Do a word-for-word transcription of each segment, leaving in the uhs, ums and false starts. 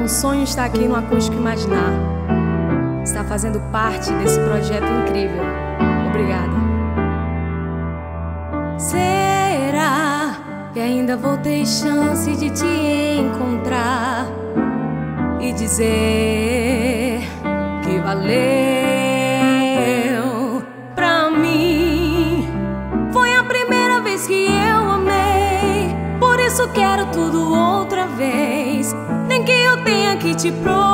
sonho estar aqui no Acústico Imaginar. Está fazendo parte desse projeto incrível. Obrigada. Será que ainda vou ter chance de te encontrar e dizer que valeu pra mim? Foi a primeira vez que eu amei, por isso quero tudo outra vez. Nem que eu tenha que te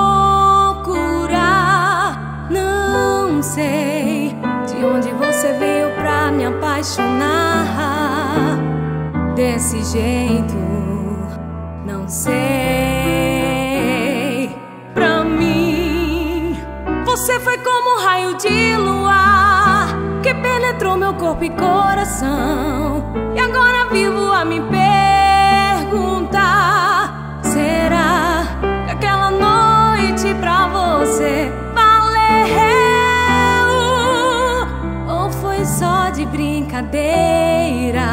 procurar. Não sei de onde você veio pra me apaixonar desse jeito. Não sei. Pra mim, você foi como um raio de luar que penetrou meu corpo e coração. E agora vivo a me perguntar: será que aquela noite pra você valeu? Ou foi só de brincadeira?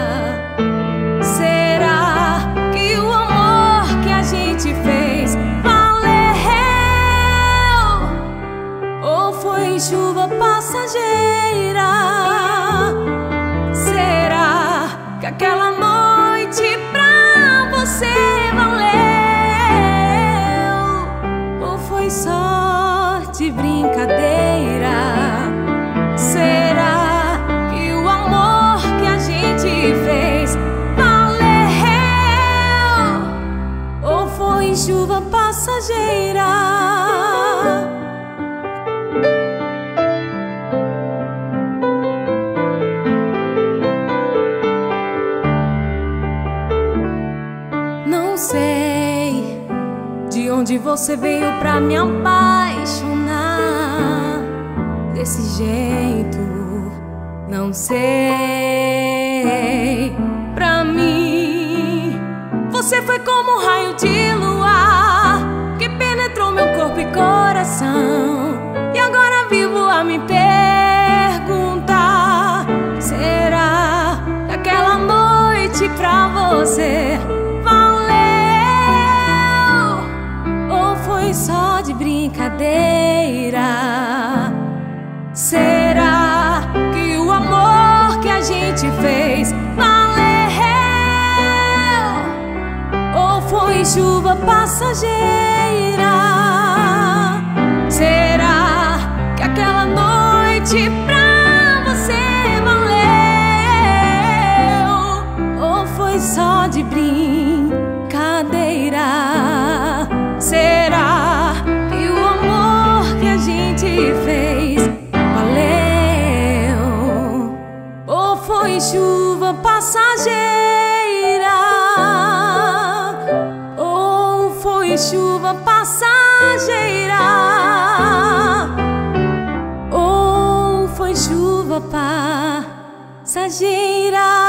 Será que o amor que a gente fez valeu? Ou foi chuva passageira? Será que aquela noite pra você valeu? Ou foi só de brincadeira? Será que o amor que a gente fez valeu? Ou foi chuva passageira? Não sei de onde você veio pra me apaixonar desse jeito. Não sei. Pra mim, você foi como um raio de luar que penetrou meu corpo e coração. E agora vivo a me perguntar: será que aquela noite pra você só de brincadeira? Será que o amor que a gente fez valeu? Ou foi chuva passageira? Será que aquela noite pra você valeu? Ou foi só de brincadeira? Será que o amor que a gente fez valeu? Ou foi chuva passageira? Ou foi chuva passageira? Ou foi chuva passageira?